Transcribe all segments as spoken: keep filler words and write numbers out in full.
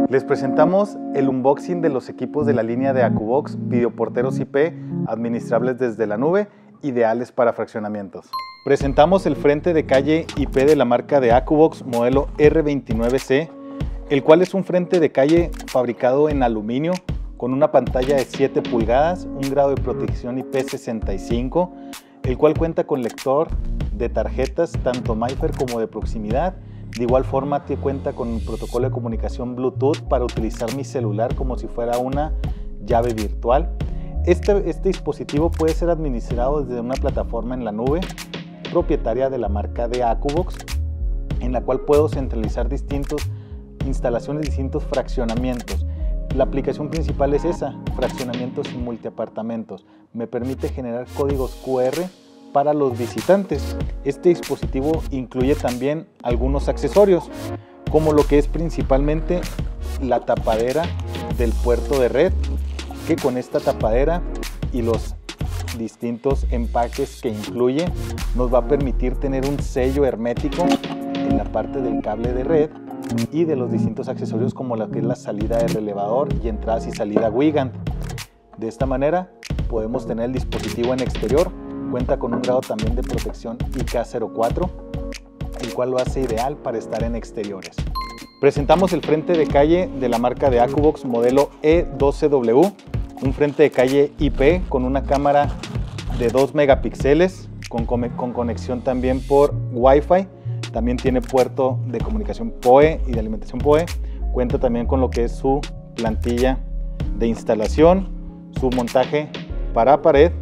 Les presentamos el unboxing de los equipos de la línea de AcuBox, videoporteros I P, administrables desde la nube, ideales para fraccionamientos. Presentamos el frente de calle I P de la marca de AcuBox modelo R veintinueve C, el cual es un frente de calle fabricado en aluminio con una pantalla de siete pulgadas, un grado de protección I P sesenta y cinco, el cual cuenta con lector de tarjetas tanto MIFARE como de proximidad. De igual forma cuenta con un protocolo de comunicación Bluetooth para utilizar mi celular como si fuera una llave virtual. Este, este dispositivo puede ser administrado desde una plataforma en la nube propietaria de la marca de AcuBox, en la cual puedo centralizar distintas instalaciones, distintos fraccionamientos. La aplicación principal es esa, fraccionamientos y multiapartamentos. Me permite generar códigos Q R para los visitantes. Este dispositivo incluye también algunos accesorios, como lo que es principalmente la tapadera del puerto de red, que con esta tapadera y los distintos empaques que incluye nos va a permitir tener un sello hermético en la parte del cable de red y de los distintos accesorios como lo que es la salida de relevador y entradas y salida Wiegand. De esta manera podemos tener el dispositivo en exterior. Cuenta con un grado también de protección I K cero cuatro, el cual lo hace ideal para estar en exteriores. Presentamos el frente de calle de la marca de AcuBox modelo E doce W, un frente de calle I P con una cámara de dos megapíxeles, con, con conexión también por Wi-Fi. También tiene puerto de comunicación P O E y de alimentación P O E. Cuenta también con lo que es su plantilla de instalación, su montaje para pared,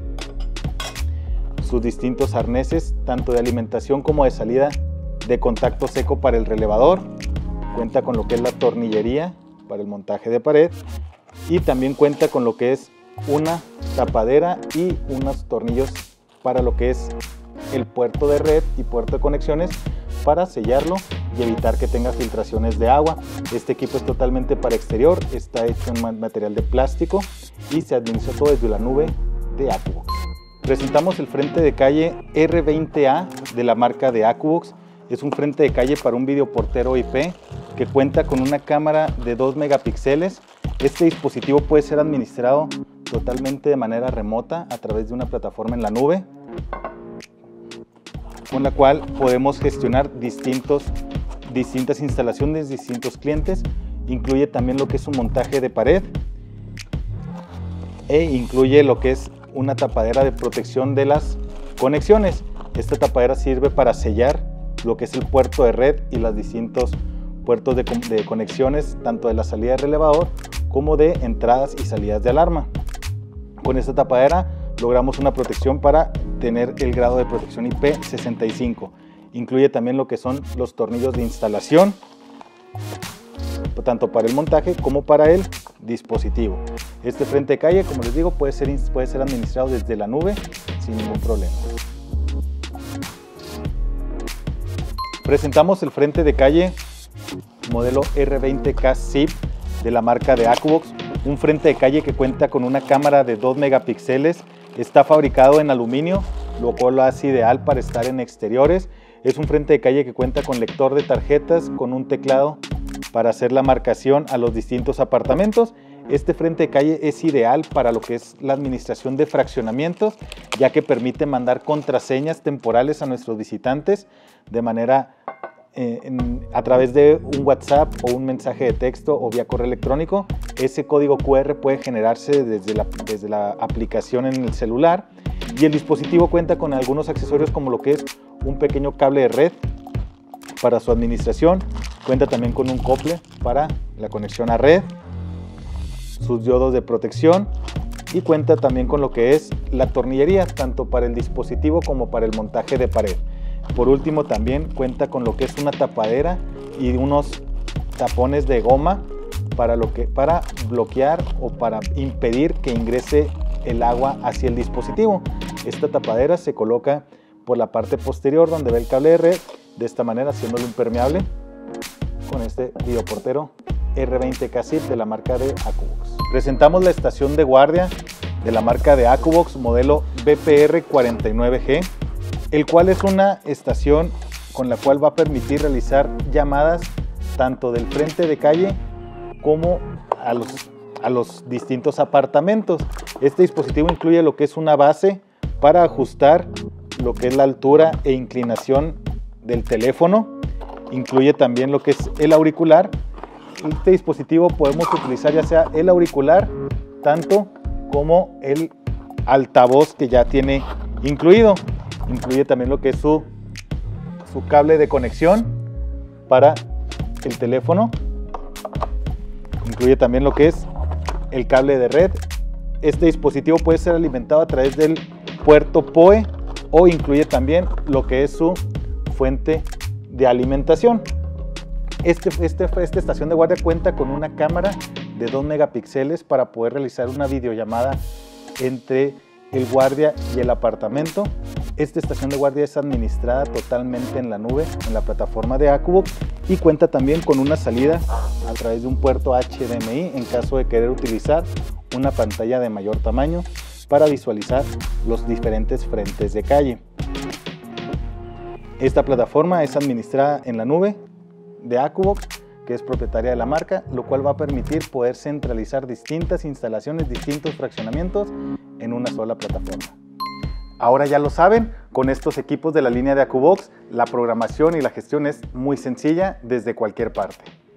sus distintos arneses, tanto de alimentación como de salida de contacto seco para el relevador. Cuenta con lo que es la tornillería para el montaje de pared y también cuenta con lo que es una tapadera y unos tornillos para lo que es el puerto de red y puerto de conexiones para sellarlo y evitar que tenga filtraciones de agua. Este equipo es totalmente para exterior, está hecho en material de plástico y se administra todo desde la nube de AcuBox. Presentamos el frente de calle R veinte A de la marca de AcuBox. Es un frente de calle para un videoportero I P que cuenta con una cámara de dos megapíxeles. Este dispositivo puede ser administrado totalmente de manera remota a través de una plataforma en la nube, con la cual podemos gestionar distintos, distintas instalaciones, distintos clientes. Incluye también lo que es un montaje de pared e incluye lo que es una tapadera de protección de las conexiones. Esta tapadera sirve para sellar lo que es el puerto de red y los distintos puertos de, de conexiones, tanto de la salida de relevador como de entradas y salidas de alarma. Con esta tapadera logramos una protección para tener el grado de protección I P sesenta y cinco. Incluye también lo que son los tornillos de instalación, tanto para el montaje como para el dispositivo. Este frente de calle, como les digo, puede ser, puede ser administrado desde la nube sin ningún problema. Presentamos el frente de calle modelo R veinte K Zip de la marca de AcuBox, un frente de calle que cuenta con una cámara de dos megapíxeles, está fabricado en aluminio, lo cual lo hace ideal para estar en exteriores. Es un frente de calle que cuenta con lector de tarjetas, con un teclado para hacer la marcación a los distintos apartamentos. Este frente de calle es ideal para lo que es la administración de fraccionamientos, ya que permite mandar contraseñas temporales a nuestros visitantes de manera eh, en, a través de un WhatsApp o un mensaje de texto o vía correo electrónico. Ese código Q R puede generarse desde la, desde la aplicación en el celular, y el dispositivo cuenta con algunos accesorios como lo que es un pequeño cable de red para su administración. Cuenta también con un acople para la conexión a red, sus diodos de protección, y cuenta también con lo que es la tornillería tanto para el dispositivo como para el montaje de pared. Por último, también cuenta con lo que es una tapadera y unos tapones de goma para, lo que, para bloquear o para impedir que ingrese el agua hacia el dispositivo. Esta tapadera se coloca por la parte posterior donde va el cable de red, de esta manera haciéndolo impermeable con este videoportero R veinte K Zip de la marca de AcuBox. Presentamos la estación de guardia de la marca de AcuBox modelo B P R cuarenta y nueve G, el cual es una estación con la cual va a permitir realizar llamadas tanto del frente de calle como a los, a los distintos apartamentos. Este dispositivo incluye lo que es una base para ajustar lo que es la altura e inclinación del teléfono. Incluye también lo que es el auricular. Este dispositivo podemos utilizar ya sea el auricular, tanto como el altavoz que ya tiene incluido. Incluye también lo que es su, su cable de conexión para el teléfono. Incluye también lo que es el cable de red. Este dispositivo puede ser alimentado a través del puerto P O E o incluye también lo que es su fuente de alimentación. Este, este, esta estación de guardia cuenta con una cámara de dos megapíxeles para poder realizar una videollamada entre el guardia y el apartamento. Esta estación de guardia es administrada totalmente en la nube, en la plataforma de AccuBox, y cuenta también con una salida a través de un puerto H D M I en caso de querer utilizar una pantalla de mayor tamaño para visualizar los diferentes frentes de calle. Esta plataforma es administrada en la nube de AccuBox, que es propietaria de la marca, lo cual va a permitir poder centralizar distintas instalaciones, distintos fraccionamientos en una sola plataforma. Ahora ya lo saben, con estos equipos de la línea de AccuBox, la programación y la gestión es muy sencilla desde cualquier parte.